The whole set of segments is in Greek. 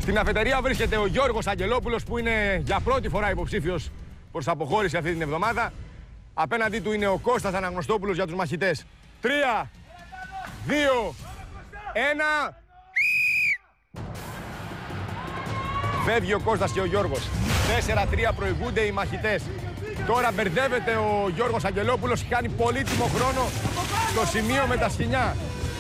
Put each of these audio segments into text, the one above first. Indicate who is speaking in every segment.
Speaker 1: Στην αφετηρία βρίσκεται ο Γιώργος Αγγελόπουλος, που είναι για πρώτη φορά υποψήφιος προς αποχώρηση αυτή την εβδομάδα. Απέναντί του είναι ο Κώστας Αναγνωστόπουλος για τους μαχητές. 3, 2, 1. Φεύγει ο Κώστας και ο Γιώργος. 4-3 προηγούνται οι μαχητές. Τώρα μπερδεύεται ο Γιώργος Αγγελόπουλος, κάνει πολύτιμο χρόνο στο σημείο με τα σκοινιά.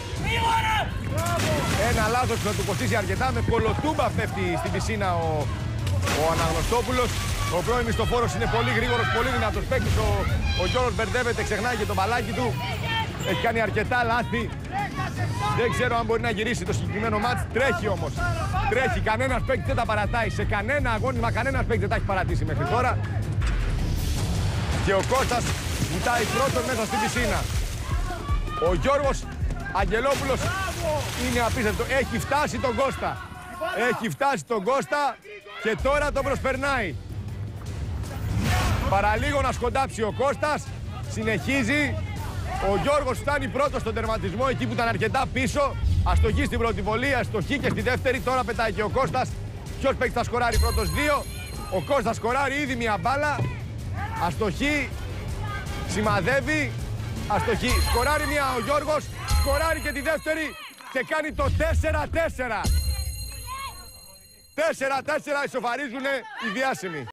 Speaker 1: Ένα λάθος που θα του κοστίσει αρκετά, με κολοτούμπα πέφτει στην πισίνα ο Αναγνωστόπουλος. Ο πρώην μισθοφόρος είναι πολύ γρήγορος, πολύ δυνατός παίκτης. Ο Γιώργος μπερδεύεται, ξεχνάει και το μπαλάκι του. Έχει κάνει αρκετά λάθη. Δεν ξέρω αν μπορεί να γυρίσει το συγκεκριμένο μάτς. Τρέχει όμως. Τρέχει. Κανένας παίκτης δεν τα παρατάει. Σε κανένα αγώνισμα κανένας παίκτης δεν τα έχει παρατήσει μέχρι τώρα. Και ο Κώστας βουτάει πρώτος μέσα στην πισίνα. Ο Γιώργος Αγγελόπουλος είναι απίστευτο. Έχει φτάσει τον Κώστα. Έχει φτάσει τον Κώστα και τώρα τον προσπερνάει. Παραλίγο να σκοντάψει ο Κώστας. Συνεχίζει. Ο Γιώργος φτάνει πρώτος στον τερματισμό, εκεί που ήταν αρκετά πίσω. Αστοχή στην πρώτη βολή, αστοχή και στη δεύτερη. Τώρα πετάει και ο Κώστας. Ποιος παίκτης θα σκοράρει πρώτος? 2. Ο Κώστας σκοράρει ήδη μια μπάλα. Αστοχή. Σημαδεύει. Αστοχή. Σκοράρει μια ο Γιώργος. Σκοράρει και τη δεύτερη. Και κάνει το 4-4. 4-4 ισοφαρίζουνε οι διάσημοι.